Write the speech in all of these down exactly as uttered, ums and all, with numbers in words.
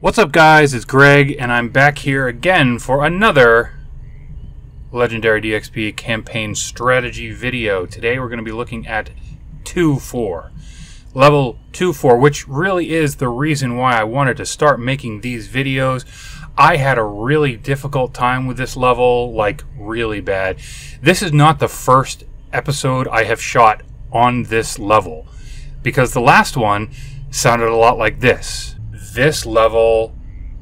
What's up, guys? It's Greg, and I'm back here again for another Legendary D X P campaign strategy video. Today we're going to be looking at two four. Level two four, which really is the reason why I wanted to start making these videos. I had a really difficult time with this level, like really bad. This is not the first episode I have shot on this level, because the last one sounded a lot like this. This level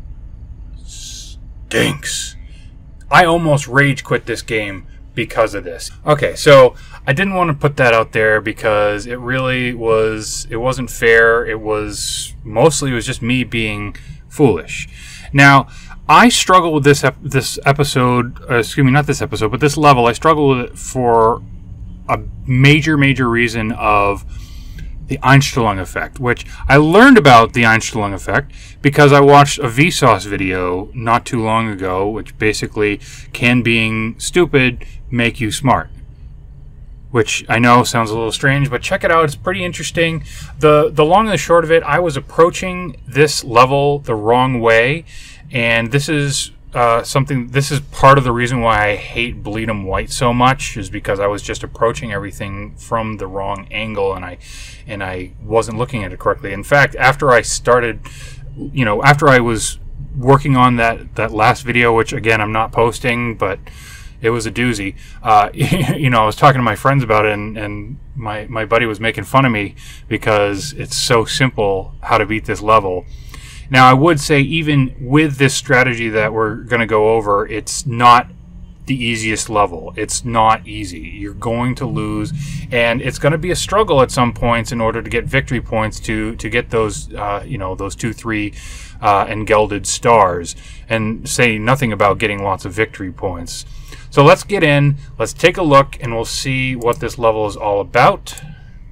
stinks. I almost rage quit this game because of this. Okay, so I didn't want to put that out there because it really was, it wasn't fair. It was, mostly it was just me being foolish. Now, I struggle with this ep this episode, uh, excuse me, not this episode, but this level. I struggle with it for a major, major reason of the Einstellung effect, which I learned about the Einstellung effect because I watched a Vsauce video not too long ago, which basically, can being stupid make you smart? Which I know sounds a little strange, but check it out. It's pretty interesting. The, the long and the short of it, I was approaching this level the wrong way, and this is uh, something, this is part of the reason why I hate Bleed 'em White so much, is because I was just approaching everything from the wrong angle, and I and I wasn't looking at it correctly. In fact, after I started, you know, after I was working on that, that last video, which again, I'm not posting, but it was a doozy. Uh, you know, I was talking to my friends about it, and, and my, my buddy was making fun of me because it's so simple how to beat this level. Now, I would say even with this strategy that we're going to go over, it's not the easiest level. It's not easy. You're going to lose, and it's going to be a struggle at some points in order to get victory points to to get those, uh, you know, those two, three, uh, and gelded stars, and say nothing about getting lots of victory points. So let's get in, let's take a look, and we'll see what this level is all about.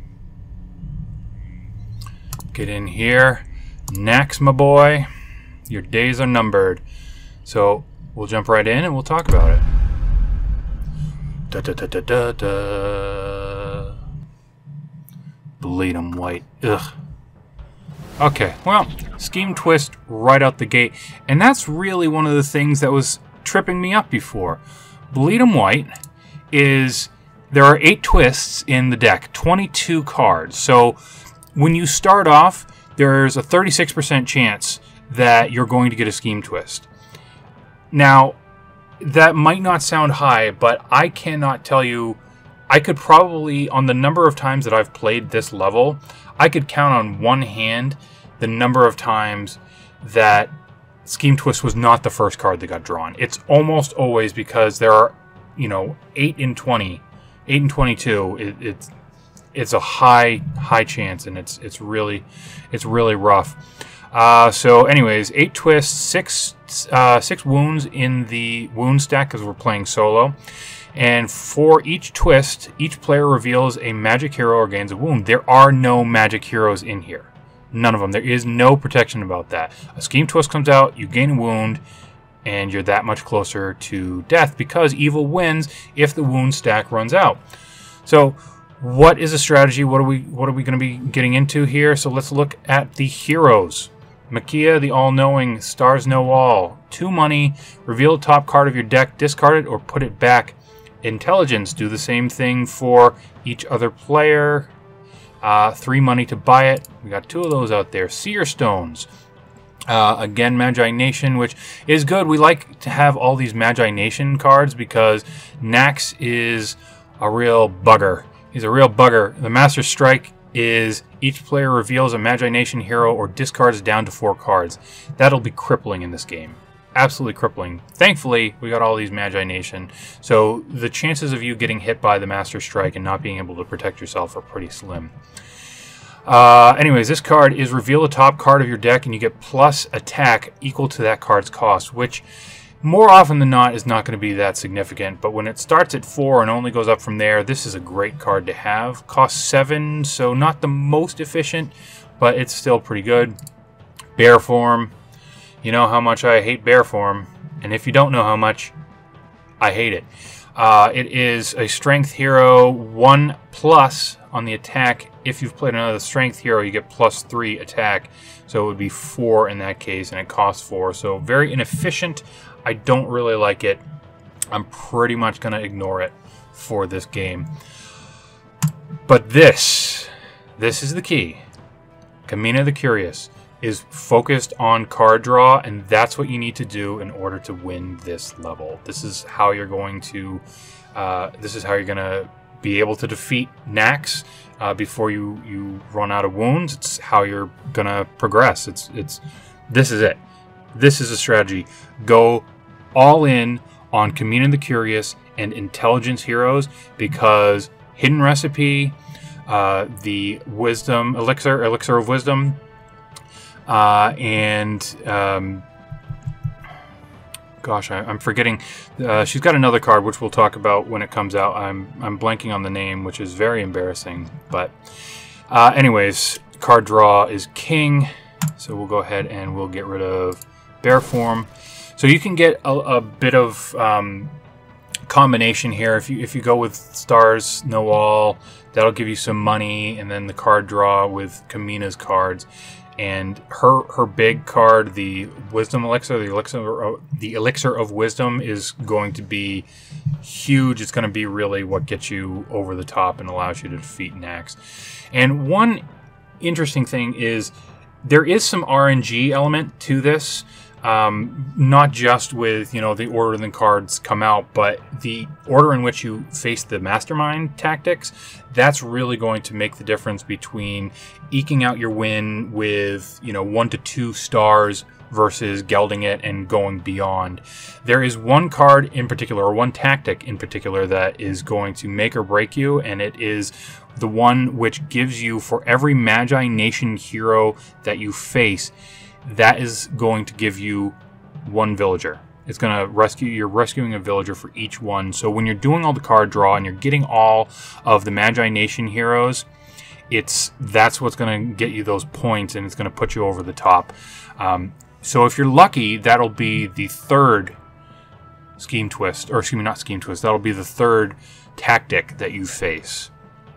Get in here. Nax, my boy, your days are numbered. So we'll jump right in and we'll talk about it. Da, da, da, da, da, da. Bleed 'em White. Ugh. Okay, well, scheme twist right out the gate. And that's really one of the things that was tripping me up before. Bleed 'em White is, there are eight twists in the deck, twenty-two cards. So when you start off, there's a thirty-six percent chance that you're going to get a scheme twist. Now, that might not sound high, but I cannot tell you, I could probably, on the number of times that I've played this level, I could count on one hand the number of times that scheme twist was not the first card that got drawn. It's almost always, because there are, you know, eight in twenty, eight in twenty-two, it, it's it's a high high chance, and it's it's really it's really rough. Uh, so anyways, eight twists, six uh, six wounds in the wound stack because we're playing solo, and for each twist, each player reveals a magic hero or gains a wound. There are no magic heroes in here, none of them. There is no protection about that. A scheme twist comes out, you gain a wound, and you're that much closer to death because evil wins if the wound stack runs out. So what is a strategy? What are we what are we going to be getting into here? So let's look at the heroes. Makia, the all-knowing, stars know all. Two money, reveal the top card of your deck, discard it or put it back. Intelligence, do the same thing for each other player. Uh, three money to buy it. We got two of those out there. Seer Stones. Uh, again, Magi Nation, which is good. We like to have all these Magi Nation cards because Nax is a real bugger. He's a real bugger. The Master Strike is each player reveals a Magi Nation hero or discards down to four cards. That'll be crippling in this game. Absolutely crippling. Thankfully, we got all these Magi Nation, so the chances of you getting hit by the Master Strike and not being able to protect yourself are pretty slim. Uh, anyways, this card is reveal the top card of your deck, and you get plus attack equal to that card's cost, which more often than not is not going to be that significant, but when it starts at four and only goes up from there, this is a great card to have. Costs seven, so not the most efficient, but it's still pretty good. Bear form. You know how much I hate bear form, and if you don't know how much, I hate it. Uh, it is a strength hero, one plus on the attack. If you've played another strength hero, you get plus three attack. So it would be four in that case, and it costs four. So very inefficient. I don't really like it. I'm pretty much going to ignore it for this game. But this, this is the key. Kamina the Curious is focused on card draw, and that's what you need to do in order to win this level. This is how you're going to, uh, this is how you're going to be able to defeat Nax uh, before you you run out of wounds. It's how you're going to progress. It's it's this is it. This is a strategy. Go all in on Kamina the Curious and intelligence heroes, because Hidden Recipe, uh, the Wisdom Elixir, Elixir of Wisdom, uh, and um, gosh, I, I'm forgetting. Uh, she's got another card which we'll talk about when it comes out. I'm I'm blanking on the name, which is very embarrassing. But uh, anyways, card draw is king, so we'll go ahead and we'll get rid of bear form. So you can get a, a bit of um, combination here. If you if you go with Stars Noel, that'll give you some money, and then the card draw with Kamina's cards, and her her big card, the Wisdom Elixir, the elixir the elixir of Wisdom, is going to be huge. It's going to be really what gets you over the top and allows you to defeat Nax. And one interesting thing is there is some R N G element to this. Um, not just with, you know, the order the cards come out, but the order in which you face the mastermind tactics. That's really going to make the difference between eking out your win with, you know, one to two stars versus gelding it and going beyond. There is one card in particular, or one tactic in particular, that is going to make or break you, and it is the one which gives you, for every Magi Nation hero that you face, that is going to give you one villager. It's going to rescue, you're rescuing a villager for each one. So when you're doing all the card draw and you're getting all of the Magi Nation heroes, it's that's what's going to get you those points, and it's going to put you over the top. Um, so if you're lucky, that'll be the third scheme twist, or excuse me, not scheme twist, that'll be the third tactic that you face.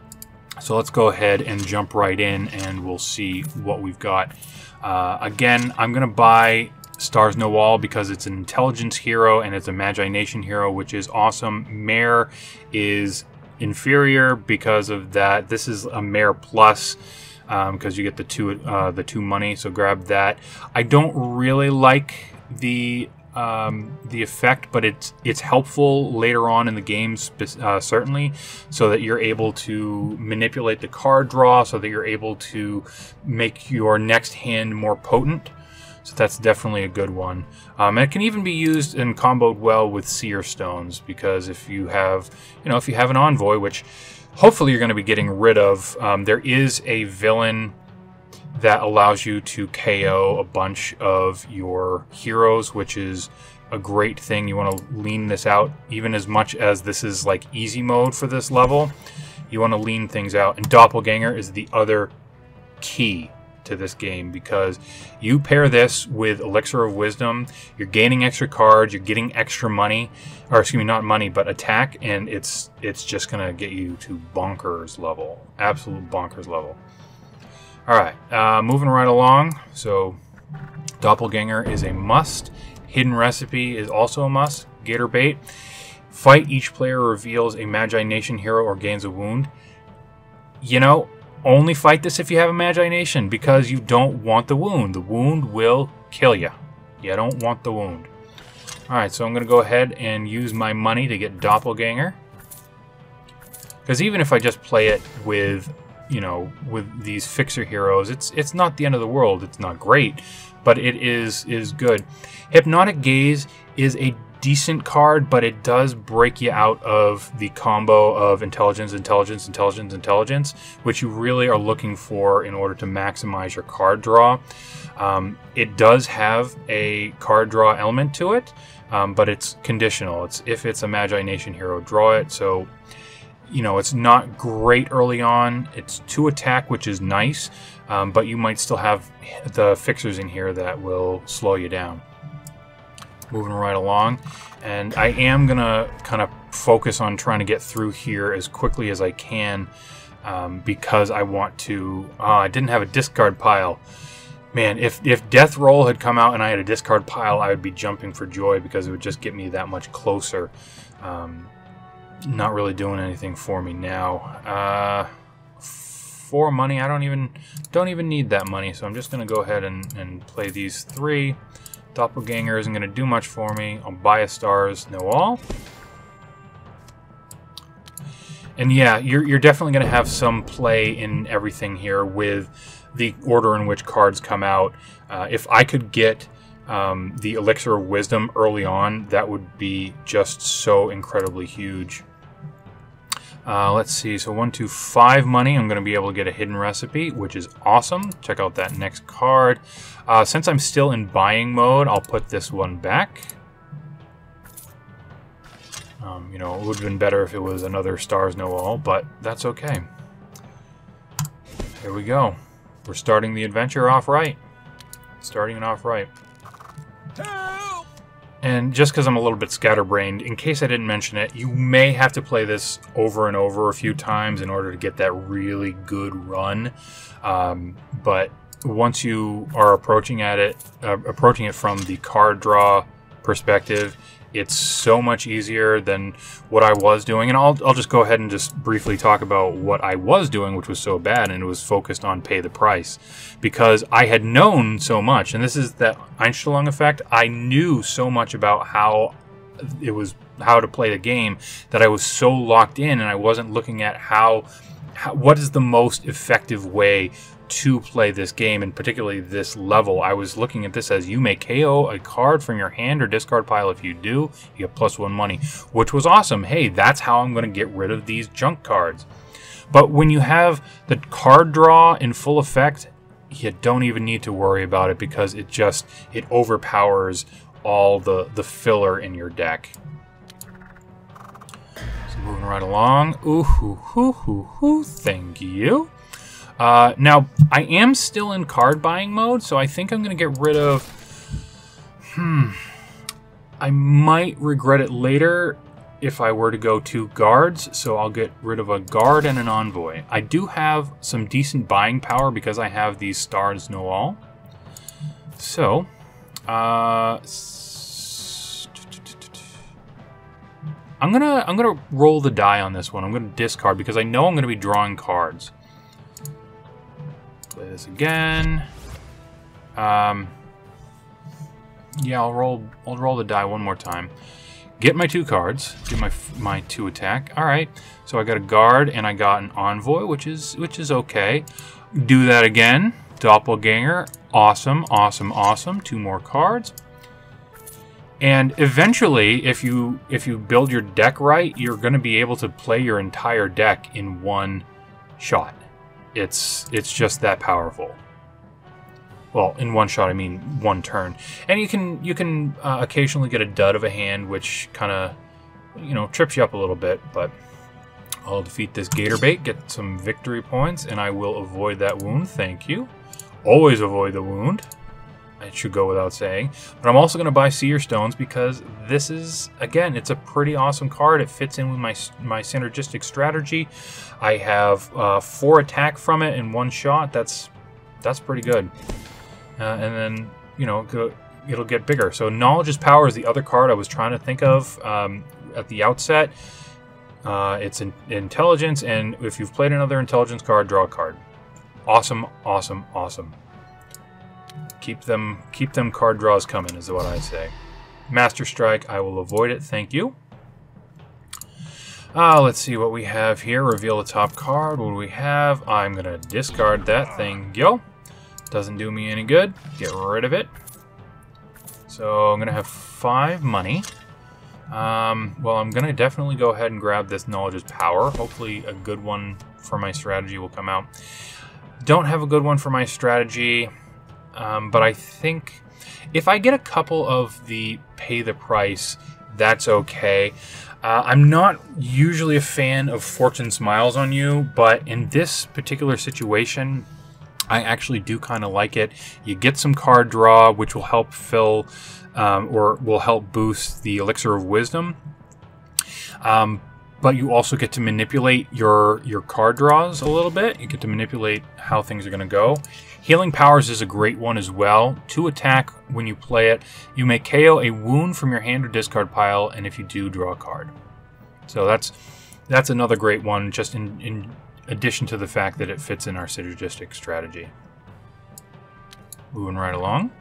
So let's go ahead and jump right in, and we'll see what we've got. Uh, again, I'm going to buy Stars Noel because it's an intelligence hero and it's a Magi Nation hero, which is awesome. Mare is inferior because of that. This is a Mare Plus because um, you get the two uh, the two money, so grab that. I don't really like the um, the effect, but it's it's helpful later on in the game, uh, certainly, so that you're able to manipulate the card draw, so that you're able to make your next hand more potent. So that's definitely a good one. Um, and it can even be used and comboed well with Seer Stones, because if you have, you know, if you have an envoy, which hopefully you're going to be getting rid of, um, there is a villain that allows you to K O a bunch of your heroes, which is a great thing. You want to lean this out, even as much as this is like easy mode for this level. You want to lean things out. And Doppelganger is the other key to this game, because you pair this with Elixir of Wisdom, you're gaining extra cards, you're getting extra money, or excuse me, not money, but attack, and it's it's just going to get you to bonkers level. Absolute bonkers level. Alright, uh, moving right along. So, Doppelganger is a must. Hidden Recipe is also a must. Gator Bait. Fight, each player reveals a Magi Nation hero or gains a wound. You know, only fight this if you have a Magi Nation, because you don't want the wound. The wound will kill you. You don't want the wound. Alright, so I'm going to go ahead and use my money to get Doppelganger. Because even if I just play it with, you know, with these fixer heroes, it's it's not the end of the world. It's not great, but it is is good. Hypnotic Gaze is a decent card, but it does break you out of the combo of intelligence, intelligence, intelligence, intelligence, which you really are looking for in order to maximize your card draw. Um, it does have a card draw element to it, um, but it's conditional. It's if it's a Magi Nation hero, draw it. So, you know, it's not great early on. It's two attack, which is nice, um, but you might still have the fixers in here that will slow you down. moving right along. And I am going to kind of focus on trying to get through here as quickly as I can um, because I want to... Uh, I didn't have a discard pile. Man, if, if Death Roll had come out and I had a discard pile, I would be jumping for joy because it would just get me that much closer. Um, not really doing anything for me now. Uh, for money, I don't even don't even need that money, so I'm just going to go ahead and, and play these three. Doppelganger isn't going to do much for me. I'll buy a Stars No All. And yeah, you're, you're definitely going to have some play in everything here with the order in which cards come out. Uh, if I could get um, the Elixir of Wisdom early on, that would be just so incredibly huge. Uh, let's see, so one, two, five money. I'm going to be able to get a hidden recipe, which is awesome. Check out that next card. Uh, since I'm still in buying mode, I'll put this one back. Um, you know, it would have been better if it was another Stars No All, but that's okay. Here we go. We're starting the adventure off right. Starting it off right. And just because I'm a little bit scatterbrained, in case I didn't mention it, you may have to play this over and over a few times in order to get that really good run. Um, but once you are approaching at it, uh, approaching it from the card draw perspective, it's so much easier than what I was doing. And I'll, I'll just go ahead and just briefly talk about what I was doing, which was so bad, and it was focused on pay the price. Because I had known so much, and this is that Einstellung effect, I knew so much about how it was, how to play the game, that I was so locked in, and I wasn't looking at how, how what is the most effective way to play this game, and particularly this level. I was looking at this as you may K O a card from your hand or discard pile. If you do, you get plus one money, which was awesome. Hey, that's how I'm going to get rid of these junk cards. But when you have the card draw in full effect, you don't even need to worry about it because it just, it overpowers all the, the filler in your deck. So moving right along. Ooh, hoo, hoo, hoo, hoo. Thank you. Uh, now, I am still in card buying mode, so I think I'm going to get rid of... Hmm... I might regret it later if I were to go two guards, so I'll get rid of a guard and an envoy. I do have some decent buying power because I have these Stars No All. So, uh... I'm gonna, I'm gonna roll the die on this one. I'm gonna discard because I know I'm gonna be drawing cards. Play this again. Um, yeah, I'll roll. I'll roll the die one more time. Get my two cards. Get my my two attack. All right. So I got a guard and I got an envoy, which is which is okay. Do that again. Doppelganger. Awesome. Awesome. Awesome. Two more cards. And eventually, if you if you build your deck right, you're going to be able to play your entire deck in one shot. It's it's just that powerful. Well, in one shot, I mean one turn. And you can you can uh, occasionally get a dud of a hand, which kind of, you know, trips you up a little bit. But I'll defeat this Gatorbait, get some victory points, and I will avoid that wound. Thank you. Always avoid the wound. It should go without saying. But I'm also going to buy Seer Stones because this is, again, it's a pretty awesome card. It fits in with my my synergistic strategy. I have uh, four attack from it in one shot. That's that's pretty good. Uh, and then, you know, it'll get bigger. So Knowledge is Power is the other card I was trying to think of um, at the outset. Uh, it's in Intelligence, and if you've played another Intelligence card, draw a card. Awesome, awesome, awesome. Keep them, keep them card draws coming, is what I say. Master Strike, I will avoid it, thank you. Uh, let's see what we have here. Reveal the top card. What do we have? I'm going to discard that thing. Yo. Doesn't do me any good. Get rid of it. So I'm going to have five money. Um, well, I'm going to definitely go ahead and grab this Knowledge is Power. Hopefully a good one for my strategy will come out. Don't have a good one for my strategy. Um, but I think if I get a couple of the pay the price, that's okay. Uh, I'm not usually a fan of Fortune Smiles on You, but in this particular situation, I actually do kind of like it. You get some card draw, which will help fill um, or will help boost the Elixir of Wisdom. Um, but you also get to manipulate your, your card draws a little bit. You get to manipulate how things are going to go. Healing Powers is a great one as well. To attack when you play it, you may K O a wound from your hand or discard pile, and if you do, draw a card. So that's that's another great one, just in, in addition to the fact that it fits in our synergistic strategy. Moving right along.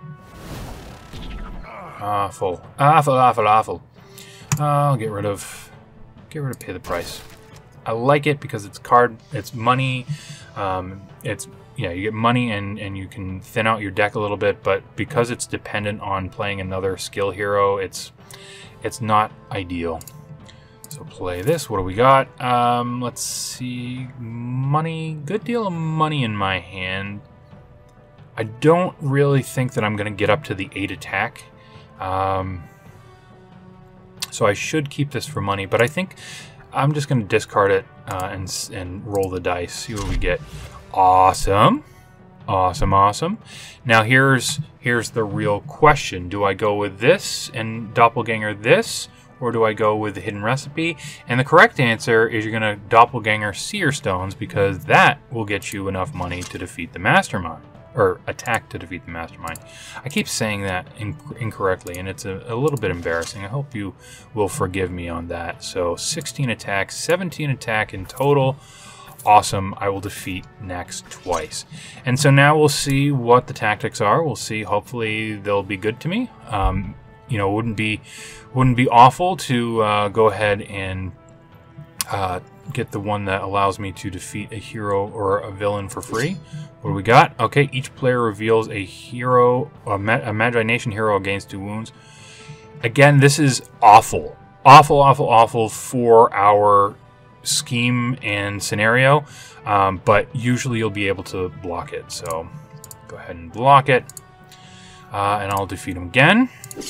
Awful. Awful, awful, awful. I'll get rid of get rid of Pay the Price. I like it because it's card, it's money, um, it's yeah, you get money and, and you can thin out your deck a little bit, but because it's dependent on playing another skill hero, it's it's not ideal. So play this. What do we got? Um, let's see. Money. Good deal of money in my hand. I don't really think that I'm going to get up to the eight attack. Um, so I should keep this for money, but I think I'm just going to discard it uh, and, and roll the dice. See what we get. Awesome. Awesome, awesome. Now here's here's the real question. Do I go with this and Doppelganger this, or do I go with the Hidden Recipe? And the correct answer is you're going to Doppelganger Seer Stones, because that will get you enough money to defeat the Mastermind. Or attack to defeat the Mastermind. I keep saying that in incorrectly, and it's a, a little bit embarrassing. I hope you will forgive me on that. So sixteen attack, seventeen attack in total. Awesome. I will defeat Nax twice. And so now we'll see what the tactics are. We'll see. Hopefully they'll be good to me. Um, you know, it wouldn't be, wouldn't be awful to uh, go ahead and uh, get the one that allows me to defeat a hero or a villain for free. What do we got? Okay, each player reveals a hero, a, Ma a Magi Nation hero gains two wounds. Again, this is awful. Awful, awful, awful for our scheme and scenario, um, but usually you'll be able to block it. So go ahead and block it, uh, and I'll defeat him again.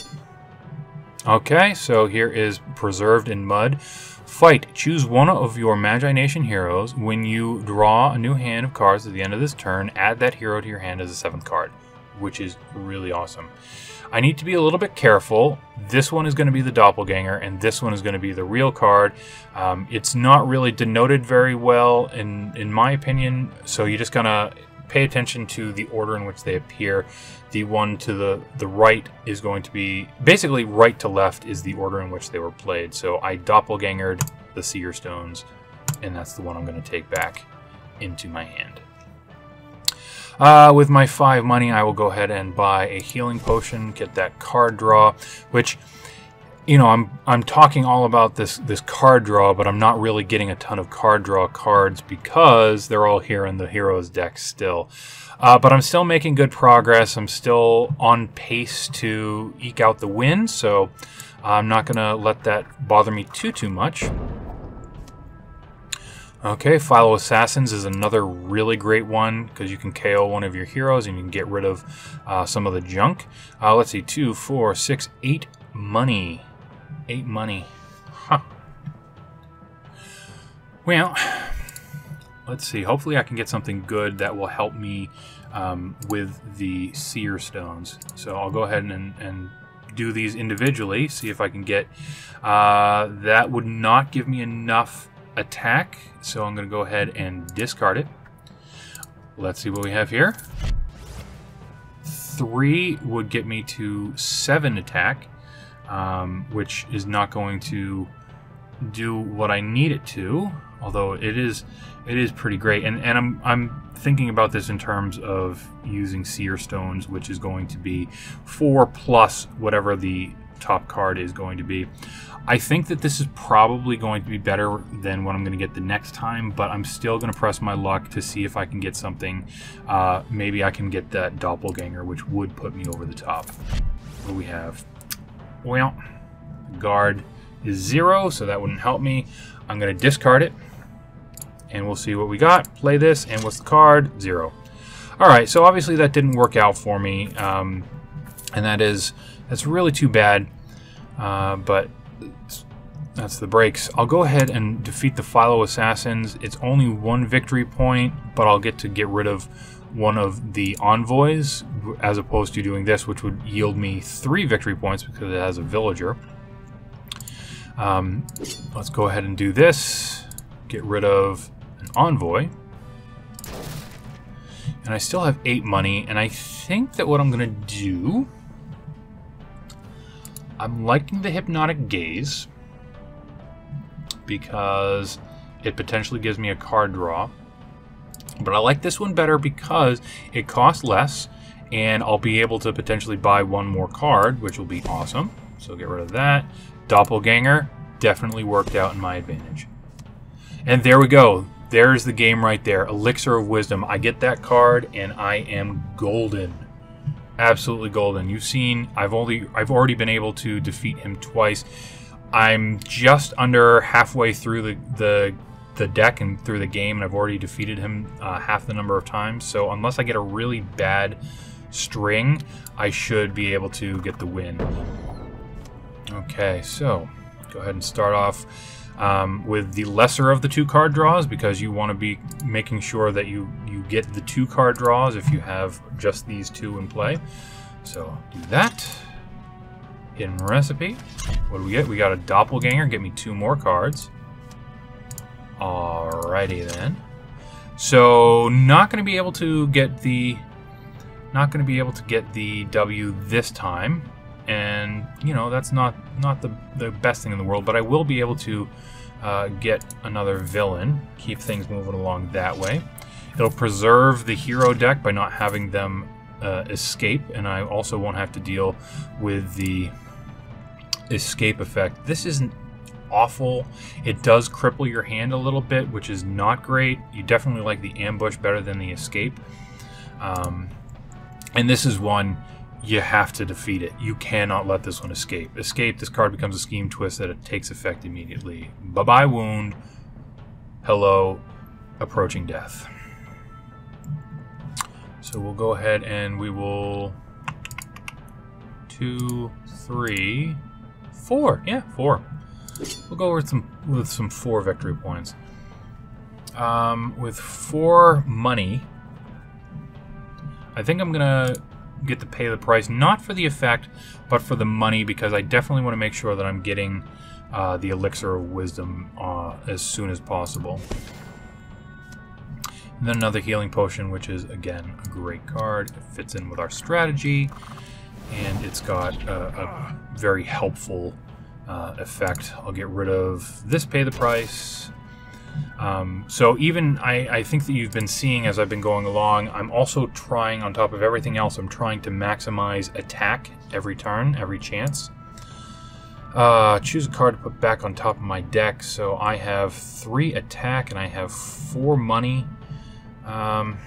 Okay, so here is Preserved in Mud. Fight. Choose one of your Magi Nation heroes. When you draw a new hand of cards at the end of this turn, add that hero to your hand as a seventh card, which is really awesome. I need to be a little bit careful. This one is going to be the Doppelganger, and this one is going to be the real card. Um, it's not really denoted very well, in, in my opinion, so you're just going to pay attention to the order in which they appear. The one to the, the right is going to be, basically right to left is the order in which they were played. So I Doppelgangered the Seer Stones, and that's the one I'm going to take back into my hand. Uh, with my five money, I will go ahead and buy a healing potion, get that card draw, which, you know, I'm I'm talking all about this this card draw, but I'm not really getting a ton of card draw cards because they're all here in the heroes deck still. Uh, but I'm still making good progress. I'm still on pace to eke out the win, so I'm not going to let that bother me too, too much. Okay, Philo Assassins is another really great one because you can K O one of your heroes and you can get rid of uh, some of the junk. Uh, let's see, two, four, six, eight money. Eight money. Huh. Well, let's see. Hopefully I can get something good that will help me um, with the Seer Stones. So I'll go ahead and, and do these individually, see if I can get... Uh, that would not give me enough attack, so I'm going to go ahead and discard it. Let's see what we have here. Three would get me to seven attack, um, which is not going to do what I need it to, although it is it is pretty great. And, and I'm, I'm thinking about this in terms of using Seer Stones, which is going to be four plus whatever the top card is going to be. I think that this is probably going to be better than what I'm going to get the next time, but I'm still going to press my luck to see if I can get something. Uh, maybe I can get that Doppelganger, which would put me over the top. What do we have? Well, guard is zero, so that wouldn't help me. I'm going to discard it, and we'll see what we got. Play this, and what's the card? Zero. All right, so obviously that didn't work out for me, um, and that is that's really too bad, uh, but that's the breaks. I'll go ahead and defeat the Philo Assassins. It's only one victory point, but I'll get to get rid of one of the envoys, as opposed to doing this, which would yield me three victory points because it has a villager. Um, let's go ahead and do this. Get rid of an envoy. And I still have eight money, and I think that what I'm going to do... I'm liking the Hypnotic Gaze, because it potentially gives me a card draw. But I like this one better because it costs less, and I'll be able to potentially buy one more card, which will be awesome. So get rid of that. Doppelganger definitely worked out in my advantage. And there we go. There's the game right there. Elixir of Wisdom. I get that card, and I am golden. Absolutely golden. You've seen I've only I've already been able to defeat him twice. I'm just under halfway through the the, the deck and through the game, and I've already defeated him uh, half the number of times. So unless I get a really bad string, I should be able to get the win. Okay, so go ahead and start off um, with the lesser of the two card draws, because you want to be making sure that you you get the two card draws if you have just these two in play. So do that. Hidden recipe. What do we get? We got a doppelganger. Get me two more cards. Alrighty then. So not going to be able to get the not going to be able to get the W this time. And, you know, that's not, not the, the best thing in the world, but I will be able to uh, get another villain, keep things moving along that way. It'll preserve the hero deck by not having them uh, escape, and I also won't have to deal with the escape effect. This isn't awful. It does cripple your hand a little bit, which is not great. You definitely like the ambush better than the escape. Um, and this is one... you have to defeat it. You cannot let this one escape. Escape, this card becomes a scheme twist that it takes effect immediately. Bye-bye wound. Hello, approaching death. So we'll go ahead and we will... Two, three, four. Yeah, four. We'll go with some with some four victory points. Um, with four money, I think I'm gonna get to pay the price, not for the effect, but for the money, because I definitely want to make sure that I'm getting uh, the Elixir of Wisdom uh, as soon as possible. And then another healing potion, which is, again, a great card. It fits in with our strategy, and it's got a, a very helpful uh, effect. I'll get rid of this pay the price. Um, so even I, I think that you've been seeing as I've been going along, I'm also trying, on top of everything else, I'm trying to maximize attack every turn, every chance. Uh, choose a card to put back on top of my deck. So I have three attack and I have four money. Um,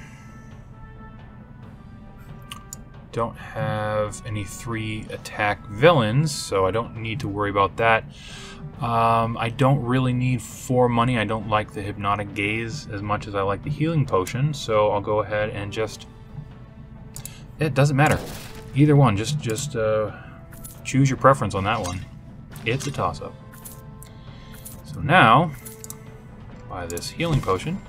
don't have any three attack villains, so I don't need to worry about that. Um, I don't really need four money. I don't like the Hypnotic Gaze as much as I like the Healing Potion, so I'll go ahead and just... It doesn't matter. Either one, just, just uh, choose your preference on that one. It's a toss-up. So now, buy this Healing Potion,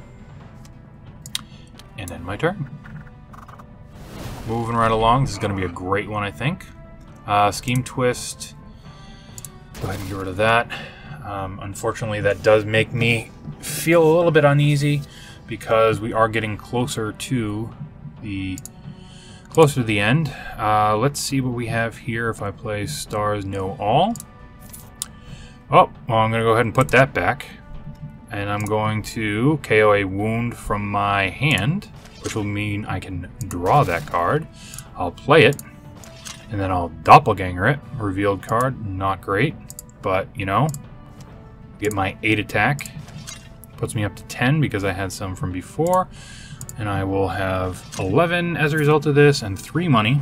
and end my turn. Moving right along, this is going to be a great one, I think. Uh, Scheme Twist... Go ahead and get rid of that. Um, unfortunately, that does make me feel a little bit uneasy because we are getting closer to the closer to the end. Uh, let's see what we have here. If I play Stars Know All. Oh, well, I'm going to go ahead and put that back, and I'm going to K O a wound from my hand, which will mean I can draw that card. I'll play it, and then I'll doppelganger it. Revealed card, not great. But, you know, get my eight attack. Puts me up to ten because I had some from before. And I will have eleven as a result of this and three money.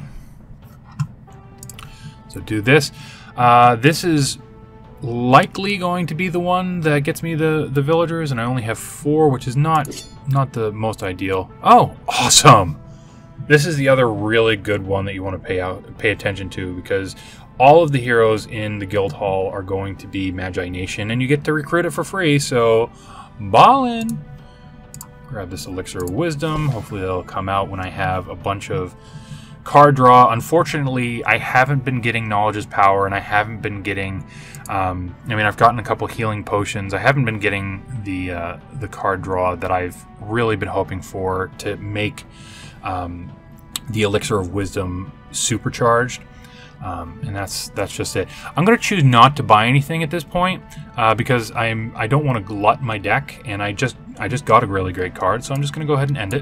So do this. Uh, this is likely going to be the one that gets me the, the villagers. And I only have four, which is not, not the most ideal. Oh, awesome! This is the other really good one that you want to pay out, pay attention to, because all of the heroes in the guild hall are going to be Magi Nation, and you get to recruit it for free, so ballin'. Grab this Elixir of Wisdom. Hopefully that'll come out when I have a bunch of card draw. Unfortunately, I haven't been getting Knowledge's Power, and I haven't been getting... Um, I mean, I've gotten a couple healing potions. I haven't been getting the uh, the card draw that I've really been hoping for to make um, the Elixir of Wisdom supercharged. Um, and that's that's just it. I'm going to choose not to buy anything at this point uh, because I'm I don't want to glut my deck, and I just I just got a really great card, so I'm just going to go ahead and end it.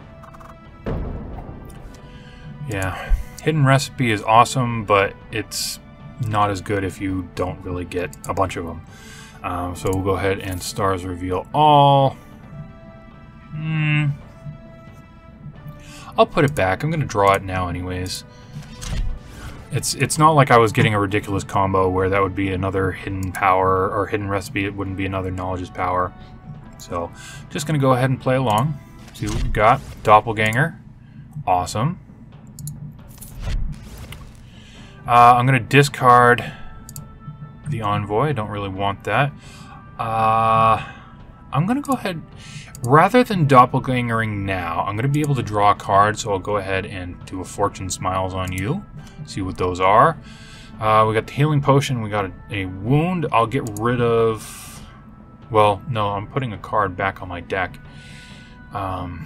Yeah, Hidden Recipe is awesome, but it's not as good if you don't really get a bunch of them. Um, so we'll go ahead and Stars Reveal All. Hmm. I'll put it back. I'm going to draw it now anyways. It's it's not like I was getting a ridiculous combo where that would be another hidden power or hidden recipe. It wouldn't be another Knowledge's Power. So just going to go ahead and play along. See what we've got. Doppelganger. Awesome. Uh, I'm going to discard the Envoy. I don't really want that. Uh, I'm going to go ahead... Rather than doppelgangering now, I'm going to be able to draw a card, so I'll go ahead and do a Fortune Smiles on you. See what those are. Uh, we got the Healing Potion, we got a, a Wound. I'll get rid of... Well, no, I'm putting a card back on my deck. Um,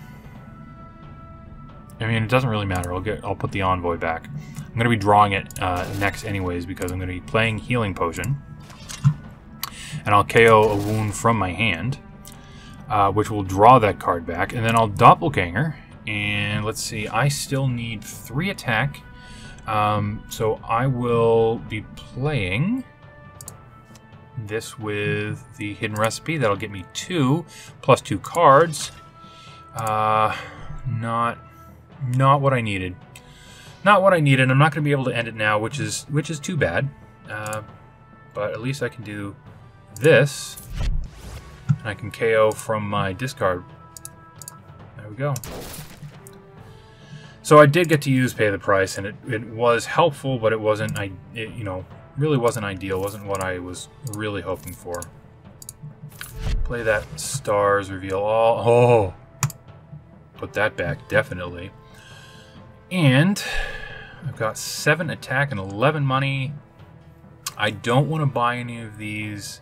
I mean, it doesn't really matter. I'll get. I'll put the Envoy back. I'm going to be drawing it uh, next anyways because I'm going to be playing Healing Potion. And I'll K O a Wound from my hand. Uh, which will draw that card back, and then I'll Doppelganger, and let's see, I still need three attack, um, so I will be playing this with the Hidden Recipe. That'll get me two, plus two cards. Uh, not, not what I needed. Not what I needed. I'm not going to be able to end it now, which is, which is too bad, uh, but at least I can do this. I can K O from my discard. There we go. So I did get to use Pay the Price, and it, it was helpful, but it wasn't, I, it, you know, really wasn't ideal. Wasn't what I was really hoping for. Play that Stars Reveal All. Oh, put that back definitely. And I've got seven attack and eleven money. I don't want to buy any of these.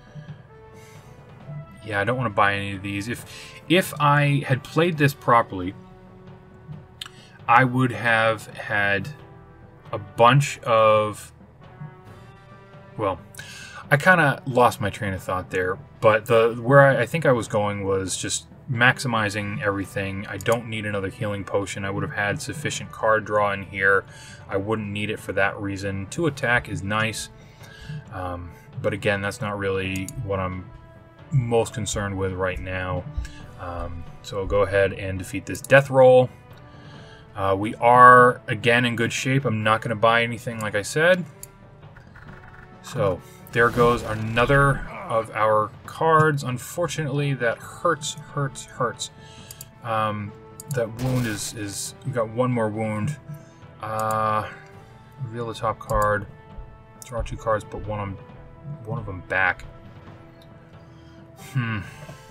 Yeah, I don't want to buy any of these. If if I had played this properly, I would have had a bunch of... Well, I kind of lost my train of thought there, but the where I, I think I was going was just maximizing everything. I don't need another healing potion. I would have had sufficient card draw in here. I wouldn't need it for that reason. Two attack is nice, um, but again, that's not really what I'm most concerned with right now. Um, so I'll go ahead and defeat this death roll. Uh, we are again in good shape. I'm not going to buy anything, like I said. So there goes another of our cards. Unfortunately, that hurts, hurts, hurts. Um, that wound is is we got one more wound. Uh, reveal the top card. Draw two cards, put one on one of them back. Hmm.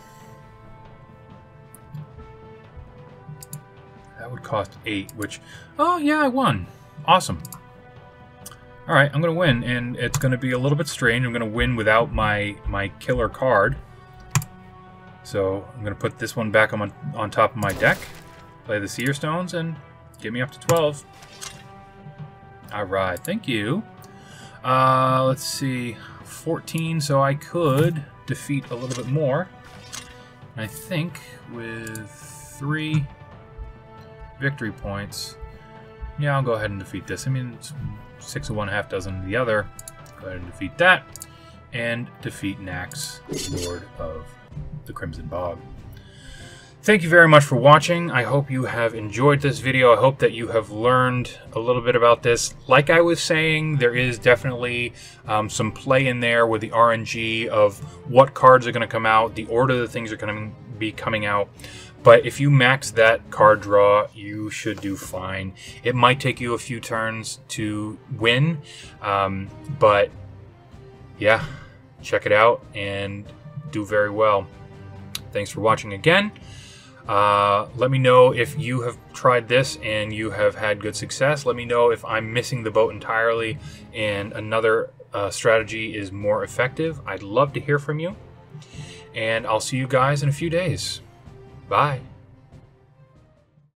That would cost eight, which... Oh, yeah, I won. Awesome. Alright, I'm going to win, and it's going to be a little bit strange. I'm going to win without my, my killer card. So, I'm going to put this one back on, on top of my deck, play the Seer Stones, and get me up to twelve. Alright, thank you. Uh, let's see. fourteen, so I could defeat a little bit more. I think with three victory points, yeah, I'll go ahead and defeat this. I mean, it's six of one, half dozen of the other. Go ahead and defeat that, and defeat Nax, Lord of the Crimson Bog. Thank you very much for watching. I hope you have enjoyed this video. I hope that you have learned a little bit about this. Like I was saying, there is definitely um, some play in there with the R N G of what cards are going to come out, the order that things are going to be coming out. But if you max that card draw, you should do fine. It might take you a few turns to win, um, but yeah, check it out and do very well. thanks for watching again. Uh, let me know if you have tried this and you have had good success. Let me know if I'm missing the boat entirely and another uh, strategy is more effective. I'd love to hear from you. And I'll see you guys in a few days. Bye.